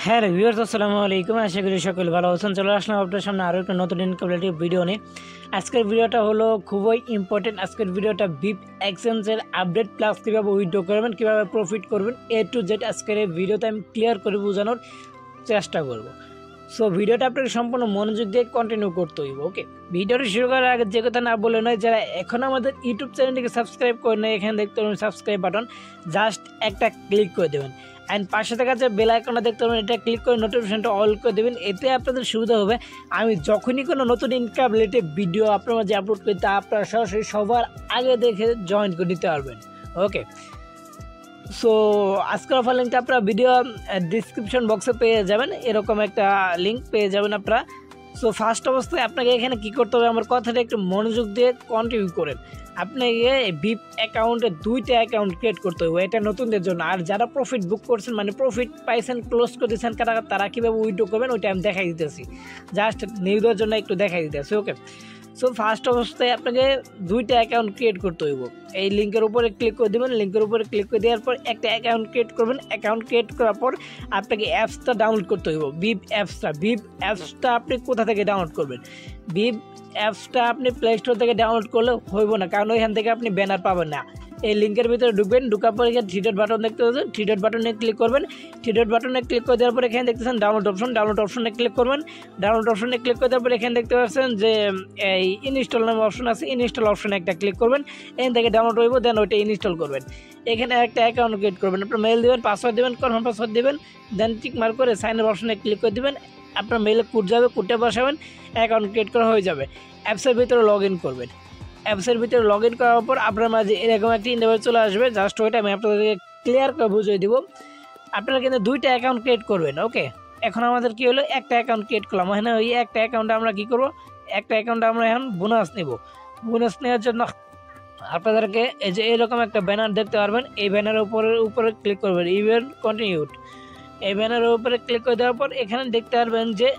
হ্যাঁ ভিউয়ার্স আসসালামু আলাইকুম, আশা করি সকলে ভালো আছেন। চলে আসলাম আপনার সামনে আরও একটা নতুন ইনকামলেটিভ ভিডিও নিয়ে। আজকের ভিডিওটা হলো খুবই ইম্পর্টেন্ট। আজকের ভিডিওটা বিপ এক্সচেঞ্জের আপডেট প্লাস কীভাবে উইথড্র করবেন, কীভাবে প্রফিট করবেন, এ টু জেড আজকের এই ভিডিওতে আমি ক্লিয়ার করে বোঝানোর চেষ্টা করব। সো ভিডিওটা আপনাকে সম্পূর্ণ মনোযোগ দিয়ে কন্টিনিউ করতে হইব। ওকে, ভিডিওটা শুরু করার আগে যে কথা না বলে নয়, যারা এখন আমাদের ইউটিউব চ্যানেলটিকে সাবস্ক্রাইব করে নেয়, এখানে দেখতে পাবেন সাবস্ক্রাইব বাটন, জাস্ট একটা ক্লিক করে দেবেন। অ্যান্ড পাশে থাকা যে বেল আইকনটা দেখতে পাবেন, এটা ক্লিক করে নোটিফিকেশনটা অল করে দেবেন। এতে আপনাদের সুবিধা হবে, আমি যখনই কোনো নতুন ইনকাম রিলেটেড ভিডিও আপনার মাঝে আপলোড করি তা আপনারা সরাসরি সবার আগে দেখে জয়েন করে নিতে পারবেন। ওকে, সো আজকের অফার লিঙ্কটা আপনারা ভিডিও ডিসক্রিপশন বক্সে পেয়ে যাবেন, এরকম একটা লিঙ্ক পেয়ে যাবেন আপনারা। সো ফার্স্ট অবস্থায় আপনাকে এখানে কী করতে হবে, আমার কথাটা একটু মনোযোগ দিয়ে কন্টিনিউ করেন। আপনাকে বিপ অ্যাকাউন্টে 2টা অ্যাকাউন্ট ক্রিয়েট করতে হবে, এটা নতুনদের জন্য। আর যারা প্রফিট বুক করছেন, মানে প্রফিট পাইছেন, ক্লোজ করে দিয়েছেন, তারা কীভাবে উইথড্র করবেন ওইটা আমি দেখাই দিতেছি, জাস্ট নিউজের জন্য একটু দেখাই দিতেছি। ওকে, সো ফার্স্ট অবস্থায় আপনাকে 2টা অ্যাকাউন্ট ক্রিয়েট করতে হইব। এই লিঙ্কের উপরে ক্লিক করে দেবেন, লিঙ্কের উপরে ক্লিক করে দেওয়ার পর একটা অ্যাকাউন্ট ক্রিয়েট করবেন। অ্যাকাউন্ট ক্রিয়েট করার পর আপনাকে অ্যাপসটা ডাউনলোড করতে হইব, বিপ অ্যাপসটা আপনি কোথা থেকে ডাউনলোড করবেন? বিপ অ্যাপসটা আপনি প্লে স্টোর থেকে ডাউনলোড করলে হইব না, কারণ ওইখান থেকে আপনি ব্যানার পাবেন না। এই লিঙ্কের ভিতরে ঢুকবেন, ঢুকার পর এখানে থ্রি ডট বাটন দেখতে পাচ্ছেন, থ্রি ডট বাটনে ক্লিক করবেন। থ্রি ডট বাটনে ক্লিক করে দেওয়ার পর এখানে দেখতেছেন ডাউনলোড অপশনে ক্লিক করবেন। ডাউনলোড অপশনে ক্লিক করে দেওয়ার পর এখানে দেখতে পাচ্ছেন যে এই ইনস্টল নামে অপশন আছে, ইনস্টল অপশনে একটা ক্লিক করবেন। এখান থেকে ডাউনলোড হইব, দেন ওইটা ইনস্টল করবেন। এখানে একটা অ্যাকাউন্ট ক্রিয়েট করবেন, আপনার মেল দেবেন, পাসওয়ার্ড দেবেন, কনফার্ম পাসওয়ার্ড দেবেন, দেন টিক মার্ক করে সাইন আপ অপশনে ক্লিক করে দেবেন। আপনার মেলে কোড যাবে, কোডটা বসাবেন, অ্যাকাউন্ট ক্রিয়েট করা হয়ে যাবে। অ্যাপসের ভিতরে লগ ইন করবেন। অ্যাপসের ভিতরে লগ ইন করার পর আপনার মাঝে এরকম একটা ইন্টারভিউ চলে আসবে, জাস্ট ওইটা আমি আপনাদেরকে ক্লিয়ার করে বুঝিয়ে দিব। আপনারা কিন্তু 2টা অ্যাকাউন্ট ক্রিয়েট করবেন। ওকে, এখন আমাদের কী হলো, একটা অ্যাকাউন্ট ক্রিয়েট করলাম। এখানে ওই একটা অ্যাকাউন্টে আমরা কী করবো, একটা অ্যাকাউন্টে আমরা এখন বোনাস নেব। বোনাস নেওয়ার জন্য আপনাদেরকে এই যে এরকম একটা ব্যানার দেখতে পারবেন, এই ব্যানারের উপরে ক্লিক করবেন, ইভেন্ট কন্টিনিউড। এই ব্যানারের উপরে ক্লিক করে দেওয়ার পর এখানে দেখতে পারবেন যে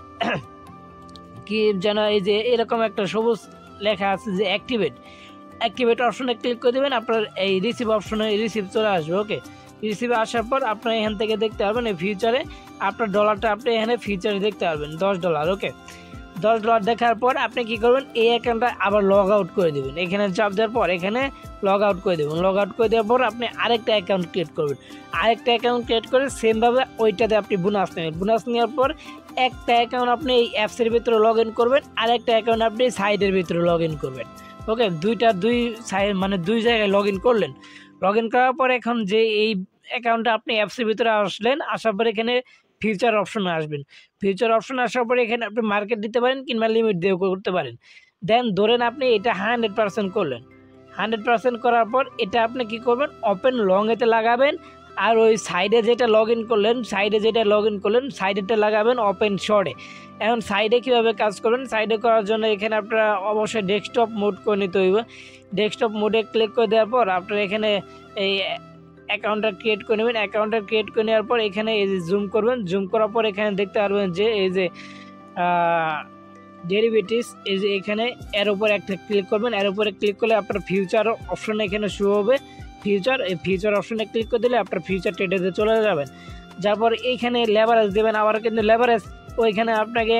কি যেন এই যে এরকম একটা সবুজ লেখা আছে যে অ্যাক্টিভেট অপশনে ক্লিক করে দেবেন। আপনার এই রিসিভ অপশনে রিসিভ চলে আসবে। ওকে, রিসিভে আসার পর আপনার এখান থেকে দেখতে পারবেন এই ফিউচারে আপনার ডলারটা আপনি এখানে ফিউচারে দেখতে পারবেন $10। ওকে, $10 দেখার পর আপনি কি করবেন, এই অ্যাকাউন্টটা আবার লগ আউট করে দেবেন। এখানে চাপ দেওয়ার পর এখানে লগ আউট করে দেবেন। লগ আউট করে দেওয়ার পর আপনি আরেকটা অ্যাকাউন্ট ক্রিয়েট করবেন। আরেকটা অ্যাকাউন্ট ক্রিয়েট করে সেমভাবে ওইটাতে আপনি বোনাস নেবেন। বোনাস নেওয়ার পর একটা অ্যাকাউন্ট আপনি এই অ্যাপসের ভিতরে লগ ইন করবেন, আরেকটা অ্যাকাউন্ট আপনি সাইডের ভিতরে লগ ইন করবেন। ওকে, দুই জায়গায় লগ ইন করলেন। লগ ইন করার পর এখন যে এই অ্যাকাউন্টটা আপনি অ্যাপসের ভিতরে আসলেন, আসার পর এখানে ফিউচার অপশনে আসবেন। ফিউচার অপশনে আসার পরে এখানে আপনি মার্কেট দিতে পারেন কিংবা লিমিট দিয়েও করতে পারেন। দেন ধরেন আপনি এটা 100% করলেন। 100% করার পর এটা আপনি কি করবেন, ওপেন লং এতে লাগাবেন। আর ওই সাইডে যেটা লগ ইন করলেন, সাইডেটা লাগাবেন ওপেন শর্টে। এখন সাইডে কীভাবে কাজ করবেন, সাইডে করার জন্য এখানে আপনারা অবশ্যই ডেস্কটপ মোড করে নিতে হইবে। ডেস্কটপ মোডে ক্লিক করে দেওয়ার পর আপনারা এখানে এই অ্যাকাউন্টটা ক্রিয়েট করে নেবেন। অ্যাকাউন্টটা ক্রিয়েট করে নেওয়ার পর এখানে এই যে জুম করবেন, জুম করার পর এখানে দেখতে পারবেন যে এই যে ডেরিভেটিভস, এই যে এখানে এর উপরে একটা ক্লিক করবেন। এর উপরে ক্লিক করলে আপনার ফিউচার অপশনে এখানে শো হবে এই ফিউচার অপশনে ক্লিক করে দিলে আপনার ফিউচার ট্রেডে চলে যাবেন। যারপর এইখানে লেভারেজ দেবেন, আবার কিন্তু লেভারেজ ওইখানে আপনাকে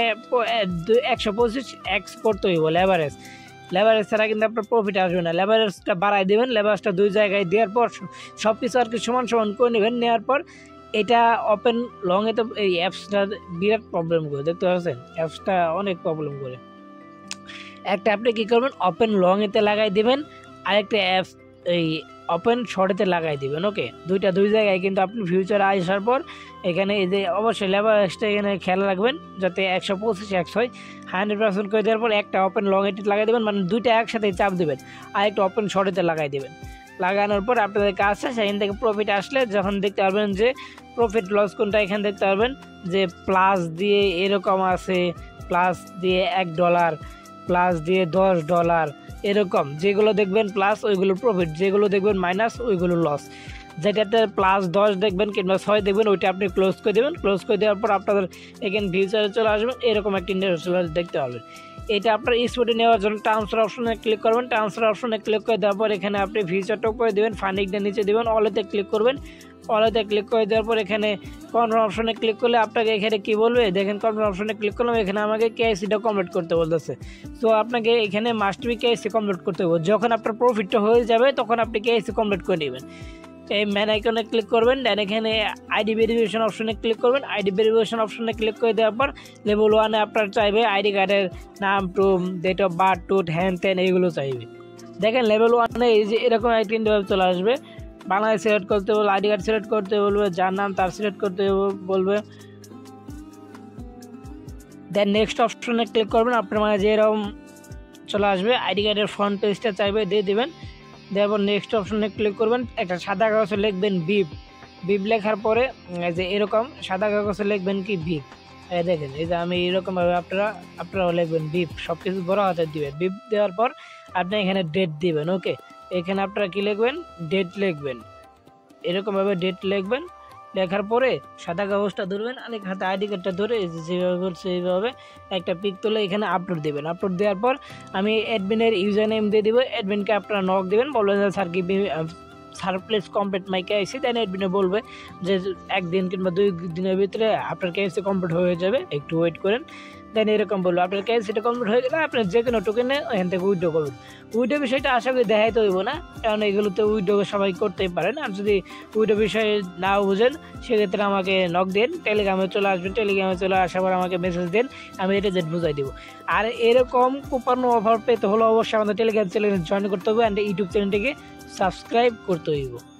125x করতে হইব। লেভারেজ ছাড়া কিন্তু আপনার প্রফিট আসবে না। লেভারেজটা বাড়াই দেবেন, লেভারেজটা 2 জায়গায় দেওয়ার পর সব কিছু আর কি সমান করে নেবেন। নেওয়ার পর এটা ওপেন লংয়ে তো এই অ্যাপসটা বিরাট প্রবলেম করে, দেখতে পাচ্ছেন অ্যাপসটা অনেক প্রবলেম করে। একটা আপনি কী করবেন, ওপেন লংয়েতে লাগাই দেবেন, আরেকটা অ্যাপস এই ওপেন শর্টেতে লাগাই দেবেন। ওকে, দুই জায়গায় কিন্তু আপনি ফিউচারে আসার পর এখানে এই যে অবশ্যই লেভারেজটা এখানে খেয়াল রাখবেন যাতে 125x হয়। 100% করে দেওয়ার পর একটা ওপেন লং এটি লাগাই দেবেন, মানে দুইটা একসাথে চাপ দেবেন, আর একটা ওপেন শর্টেতে লাগাই দেবেন। লাগানোর পর আপনাদের কাজ সেখান থেকে প্রফিট আসলে যখন দেখতে পারবেন যে প্রফিট লস কোনটা, এখানে দেখতে পারবেন যে প্লাস দিয়ে এরকম আছে, প্লাস দিয়ে $1, প্লাস দিয়ে $10, এরকম যেগুলো দেখবেন প্লাস ওইগুলো প্রফিট, যেগুলো দেখবেন মাইনাস ওইগুলো লস। যেটাতে +10 দেখবেন কিংবা 6 দেখবেন ওইটা আপনি ক্লোজ করে দেবেন। ক্লোজ করে দেওয়ার পর আপনাদের এখানে ফিউচারে চলে আসবেন, এরকম একটা ইন্টারভিউ দেখতে পাবেন। এটা আপনার স্পটে নেওয়ার জন্য ট্রান্সফার অপশনে ক্লিক করবেন। ট্রান্সফার অপশনে ক্লিক করে দেওয়ার পর এখানে আপনি ফিউচারটাও করে দেবেন, ফান্ডিংটা নিচে দেবেন, অলেতে ক্লিক করবেন। ওয়ালেটে ক্লিক করে দেওয়ার পর এখানে কনফার্ম অপশনে ক্লিক করলে আপনাকে এখানে কী বলবে দেখেন, কনফার্ম অপশনে ক্লিক করলাম, এখানে আমাকে কেআইসিটা কমপ্লিট করতে বলতেছে। তো আপনাকে এখানে মাস্ট বি কেআইসি কমপ্লিট করতে হবে। যখন আপনার প্রফিটটা হয়ে যাবে তখন আপনি কেআইসি কমপ্লিট করে নেবেন। এই ম্যান আইকনে ক্লিক করবেন, দেন এখানে আইডি ভেরিফিকেশন অপশনে ক্লিক করবেন। আইডি ভেরিফিকেশন অপশনে ক্লিক করে দেওয়ার পর লেভেল 1-এ আপনার চাইবে আইডি কার্ডের নাম, প্রুফ, ডেট অফ বার্থ, টুট, হ্যান ত্যান এইগুলো চাইবে। দেখেন লেভেল 1-এ এই যে এরকম একটা ইন্টারভিউ চলে আসবে। বাংলাদেশ সিলেক্ট করতে বলবে, আইডি কার্ড সিলেক্ট করতে বলবে, যার নাম তার সিলেক্ট করতে বলবে। দেন নেক্সট অপশনে ক্লিক করবেন, আপনার মানে যে এরকম চলে আসবে। আইডি কার্ডের ফ্রন্ট পেজটা চাইবে, দিয়ে দেবেন। দেওয়ার পর নেক্সট অপশনে ক্লিক করবেন, একটা সাদা কাগজে লিখবেন বিপ লেখার পরে যে এরকম সাদা কাগজে লিখবেন কি বিপ। দেখেন এই যে আমি এরকমভাবে আপনারাও লিখবেন বিপ, সব কিছু বড় হাতে দিবেন। বিপ দেওয়ার পর আপনি এখানে ডেট দিবেন। ওকে, এখানে আপনারা কী লিখবেন, ডেট লিখবেন। এরকমভাবে ডেট লিখবেন, লেখার পরে সাদা কাগজটা ধরবেন, অনেক হাতে আইডি কার্ডটা ধরে যেভাবে বলছে এইভাবে একটা পিক তুলে এখানে আপলোড দেবেন। আপলোড দেওয়ার পর আমি অ্যাডমিনের ইউজার নেম দিয়ে দেবো। অ্যাডমিনকে আপনারা নক দেবেন, বলবেন যে স্যার কি sir please complete my KYC. Then অ্যাডমিনে বলবে যে 1 দিন কিংবা 2 দিনের ভিতরে আপনার কেআইসি কমপ্লিট হয়ে যাবে, একটু ওয়েট করেন। দেন এরকম বলবো আপনার কেআইসিটা কমপ্লিট হয়ে গেলে আপনার যে কোনো টোকেনে এখান থেকে উইথড্র করবেন। উইথড্র বিষয়টা আশা করি দেখাইতে হইব না, কারণ এগুলোতে উইথড্র সবাই করতেই পারেন। আর যদি উইথড্র বিষয়ে নাও বুঝেন সেক্ষেত্রে আমাকে নক দেন, টেলিগ্রামে চলে আসবেন। টেলিগ্রামে চলে আসার পর আমাকে মেসেজ দেন, আমি এটা জেড বুঝাই দেবো। আর এরকম কুপন অফার পেতে হলে অবশ্যই আমাদের টেলিগ্রাম চ্যানেলে জয়েন করতে হবে, অ্যান্ড ইউটিউব চ্যানেলটিকে সাবস্ক্রাইব করতে হইব।